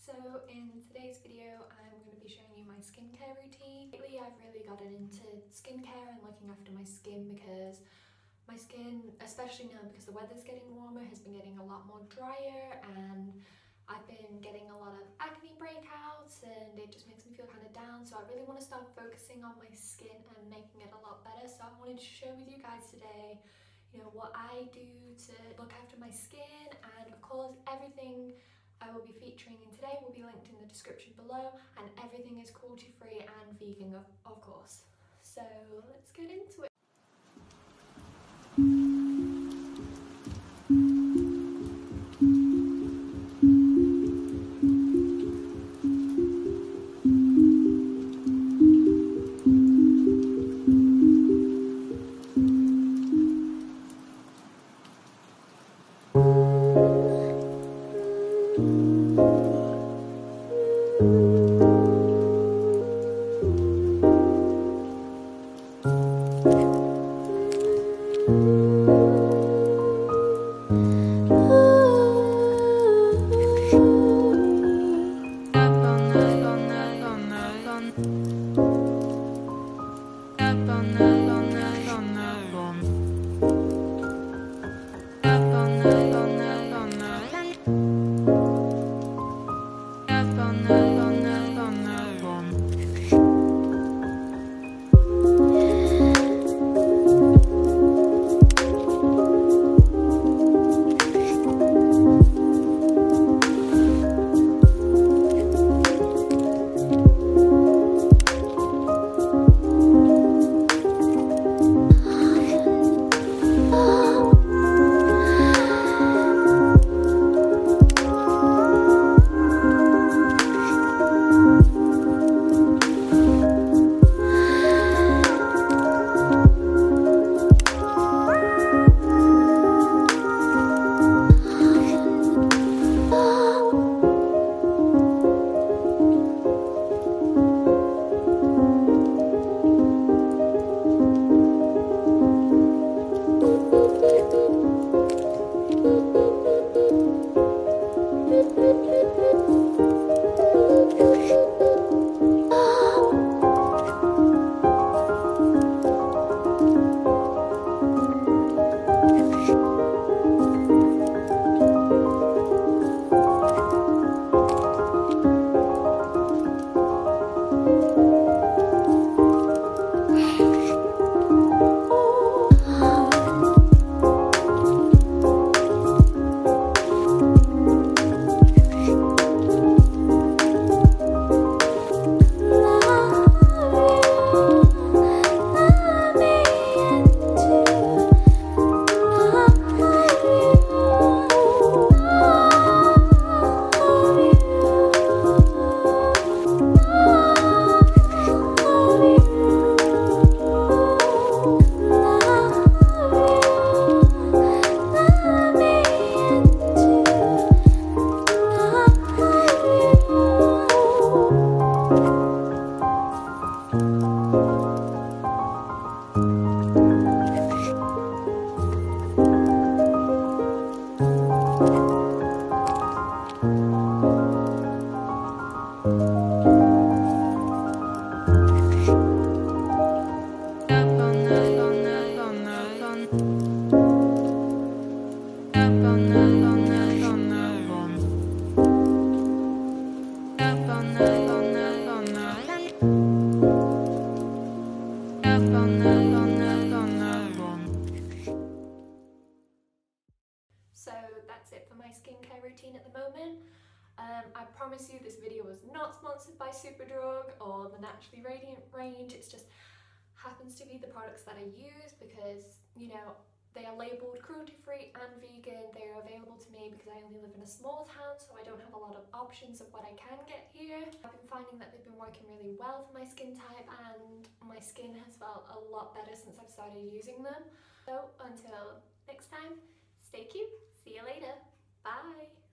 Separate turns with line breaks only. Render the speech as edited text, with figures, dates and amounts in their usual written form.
So in today's video I'm going to be showing you my skincare routine. Lately I've really gotten into skincare and looking after my skin because my skin, especially now because the weather's getting warmer, has been getting a lot more drier and I've been getting a lot of acne breakouts and it just makes me feel kind of down. So I really want to start focusing on my skin and making it a lot better. So I wanted to share with you guys today, you know, what I do to look after my skin, and of course everything I will be featuring in today will be linked in the description below, and everything is cruelty free and vegan of course. So let's get into it. So that's it for my skincare routine at the moment. I promise you this video was not sponsored by Superdrug or the Naturally Radiant range. It just happens to be the products that I use because, you know, they are labelled cruelty free and vegan. They are available to me because I only live in a small town, so I don't have a lot of options of what I can get here. I've been finding that they've been working really well for my skin type, and my skin has felt a lot better since I've started using them. So until next time, stay cute. See you later. Bye.